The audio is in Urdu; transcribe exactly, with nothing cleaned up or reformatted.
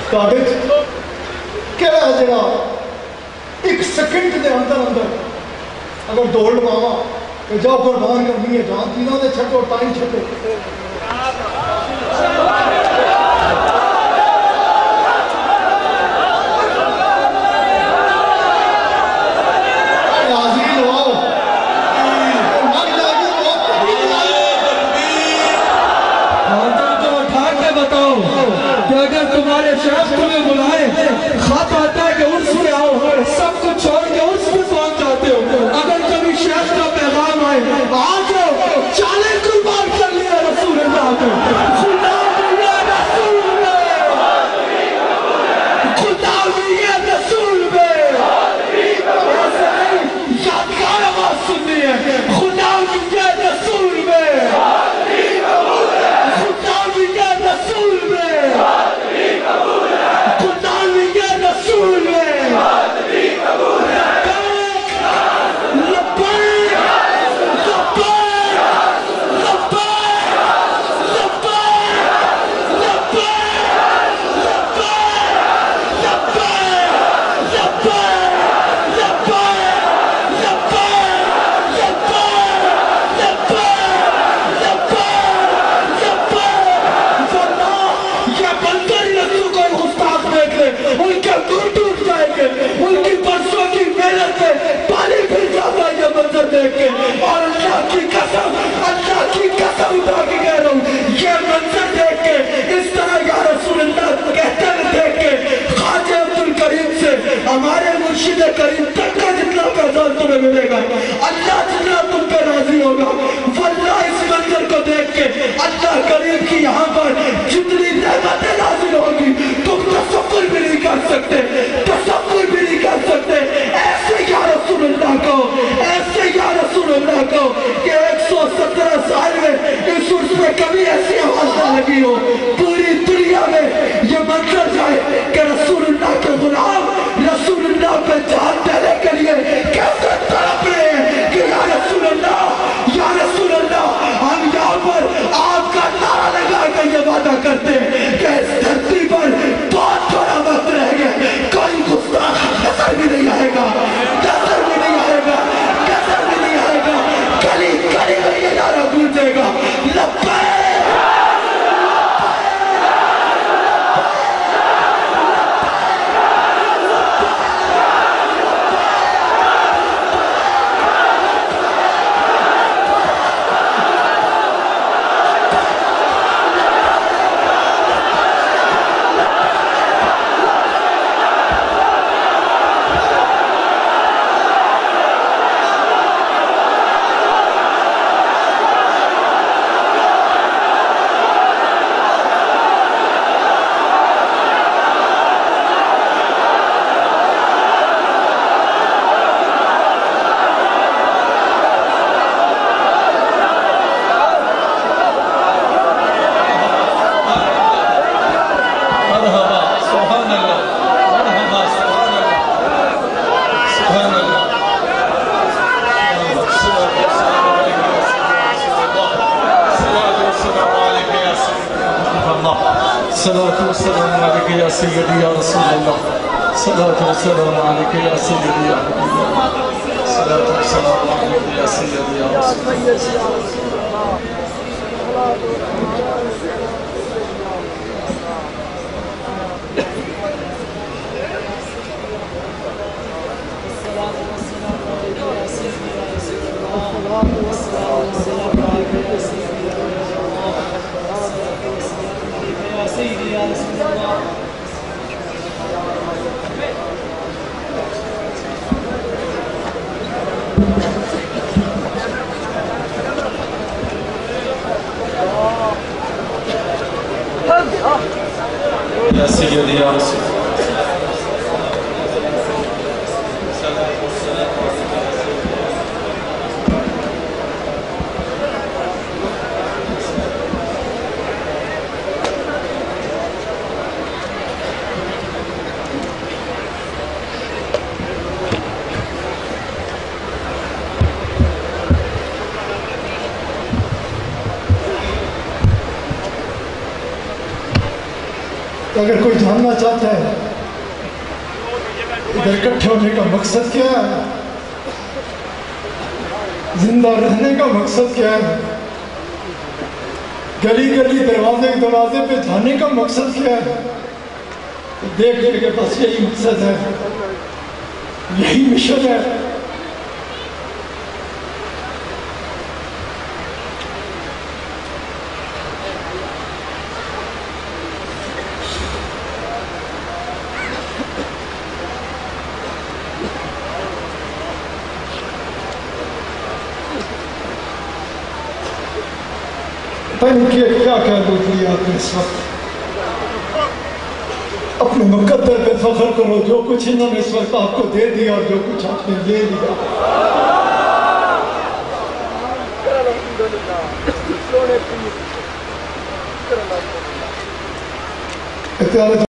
تواڈے کہڑا جڑا ایک سیکنڈ دے اندر اندر اگر دوڑ لواواں کہ جاؤ قربان کرنی ہے جان تینوں دے چھٹو ٹائم چھٹو تمہارے شیخ تمہیں بلائے خط آتا ہے کہ عرس میں آؤ سب کچھ چھوڑ کے عرس میں پہنچ جاتے ہو اگر کبھی شیخ کا پیغام آئے آ جاؤ چالے قربان کر لیا رسول اللہ کو خدا بھی ہے رسول میں خدا بھی ہے رسول میں یادگار آواز سننی ہے خدا بھی ہے رسول میں خدا بھی ہے رسول میں اور اللہ کی قسم اللہ کی قسم اٹھا کے کہہ رہا ہوں یہ منظر دیکھ کے اس طرح یا رسول اللہ کہتے ہیں دیکھ کے خواجہ عبدالکریم سے ہمارے مرشد کریم تک کا جتنا فیضان تمہیں ملے گا اللہ جتنا تم پہ راضی ہوگا واللہ اس منظر کو دیکھ کے اللہ کریم کی یہاں پر جتنی نعمتیں نازل ہوگی تم تصور بھی نہیں کر سکتے تصور بھی نہیں کر سکتے ایسے یا رسول اللہ کو ایسے یا رسول اللہ کو کہ ایک سو سترہ سال میں اس عرص میں کبھی ایسی آواز نہ لگی ہو پوری دنیا میں یہ منظر جائے کہ رسول اللہ کے غلام رسول اللہ پہ جان دینے کے لیے کیسے تڑپ رہے ہیں کہ یا رسول اللہ یا رسول اللہ ہم یہاں پر آپ کا نعرہ لگا کر یہ وعدہ کرتے ہیں کہ اس دھرتی پر بہت تھوڑا وقت رہ گیا کوئی گستاخ نظر بھی نہیں آئے گا نظر بھی نہیں آئے گا نظر بھی نہیں آئے گا کلی کلی میں یہ نعرہ گونجے گا لبیک صلاة والسلام عليك يا سيدي يا رسول الله صلاة والسلام عليك يا سيدي يا حبيب الله صلاة والسلام عليك يا سيدي يا رسول الله يا سيدي يا رسول الله تو اگر کوئی جاننا چاہتا ہے ادھر اکٹھے ہونے کا مقصد کیا ہے، زندہ رہنے کا مقصد کیا ہے، گلی گلی دروازے دروازے پہ جانے کا مقصد کیا ہے، تو دیکھ لے کہ بس یہی مقصد ہے، یہی مشن ہے۔ پتہ نہیں کہ کیا کیا لوٹ لیا آپ نے اس وقت۔ اپنے مقدر پہ فخر کرو، جو کچھ انہوں نے اس وقت آپ کو دے دیا اور جو کچھ آپ نے لے لیا۔